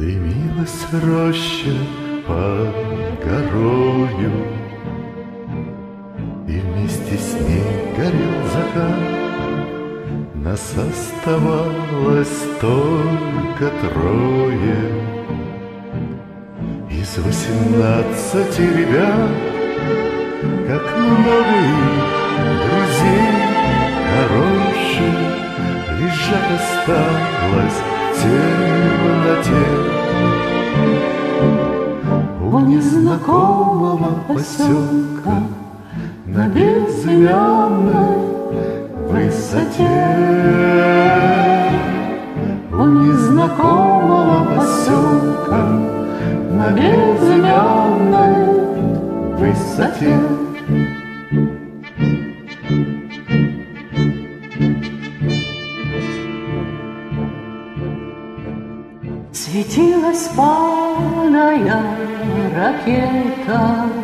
Дымилась роща под горою, и вместе с ней горел закат. Нас оставалось только трое из 18 ребят. Как много их друзей хороших лежать осталось в темноте. У незнакомого поселка на безымянной высоте. У незнакомого поселка на безымянной высоте. Светилась палая ракета,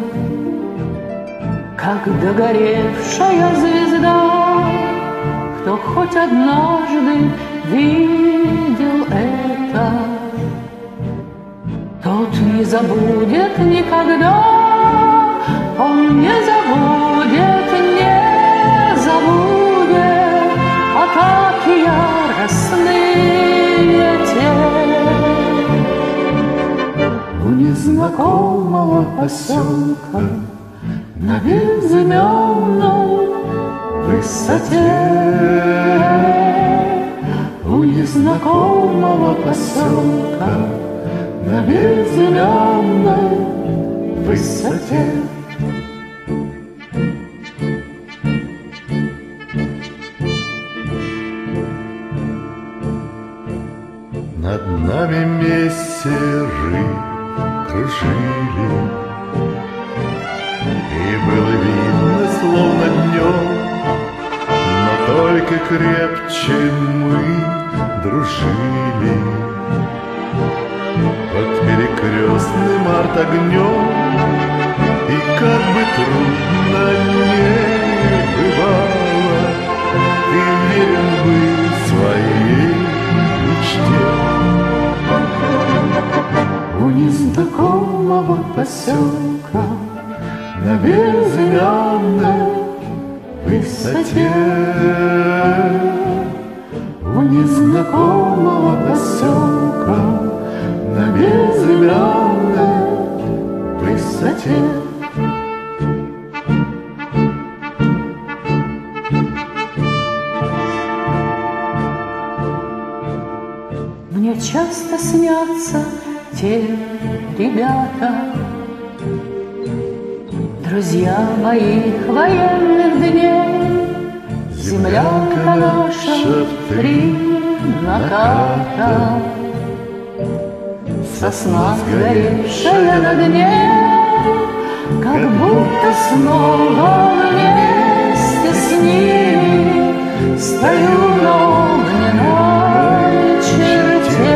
как догоревшая звезда. Кто хоть однажды видел это, тот не забудет никогда. Он не забудет, не забудет атаки яростные те. У незнакомого поселка на безымянной высоте. У незнакомого поселка на безымянной высоте. Над нами мессеры кружили, и было видно, словно днем, но только крепче мы дружили. Под перекрестным артогнем, и как бы трудно не бывало, ты верен был своей мечте. У незнакомого поселка на безымянной высоте. У незнакомого поселка на безымянной высоте. Мне часто снятся те ребята, друзья моих военных дней. Землянка наша в 3 наката, сосна сгоревшая на дне, как будто снова вместе с ними стою на огненной черте.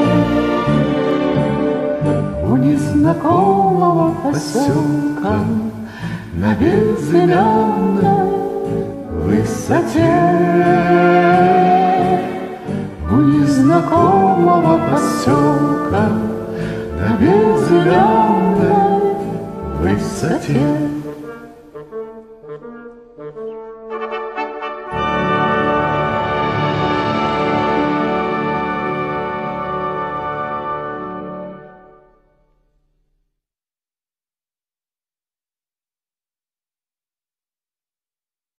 У незнакомого поселка на безымянной высоте. У незнакомого поселка на безымянной высоте.